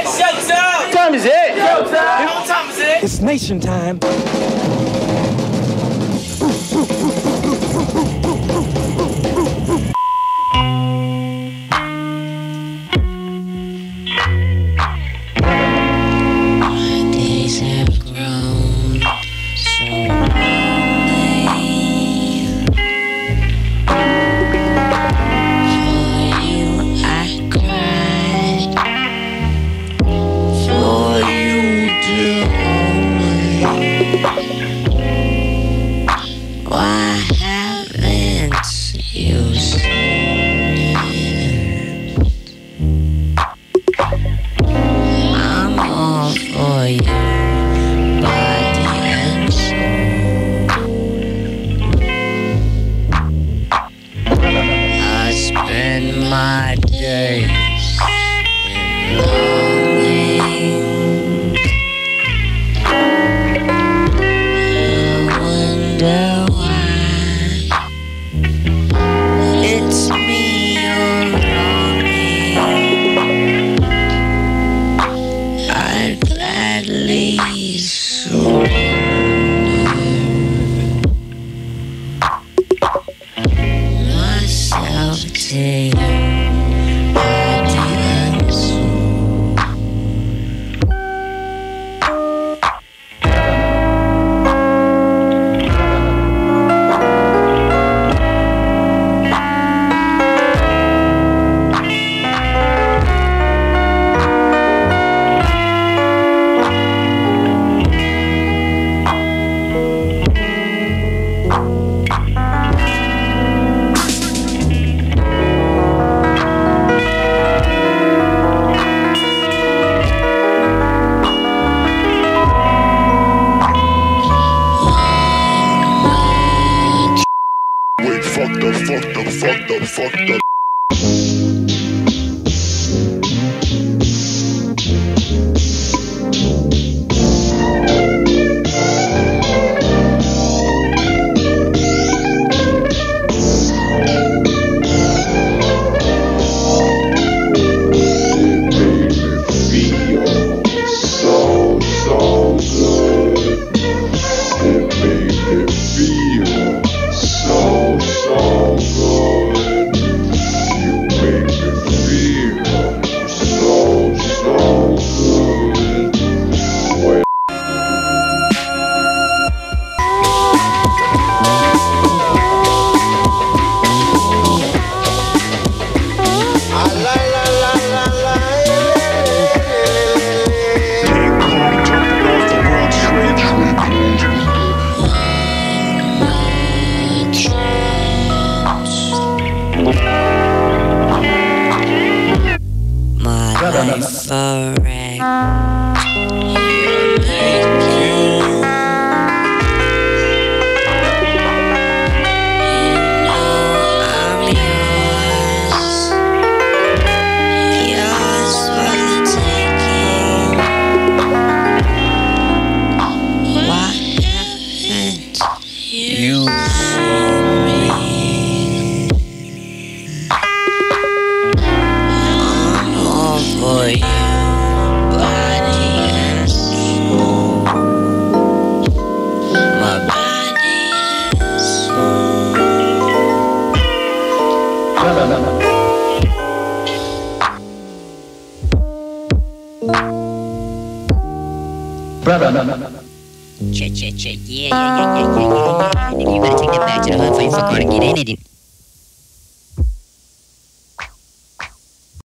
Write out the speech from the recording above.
Showtime! What time is it? Showtime! What time is it? It's nation time. Days have grown so lonely. For you I cried. For you dear only. Why haven't you seen? I'm all for you, body and soul. I spend my days in longing. I wonder why it's me you're wronging. I'd gladly surrender myself to you, body and soul. Wait, fucked up. My life a wreck. You're making. You know I'm yours. Yours for the taking. Why haven't you seen me? All for you, body and soul. My body and soul. Yeah. You better take that back to the hood before you fuck around and get in it.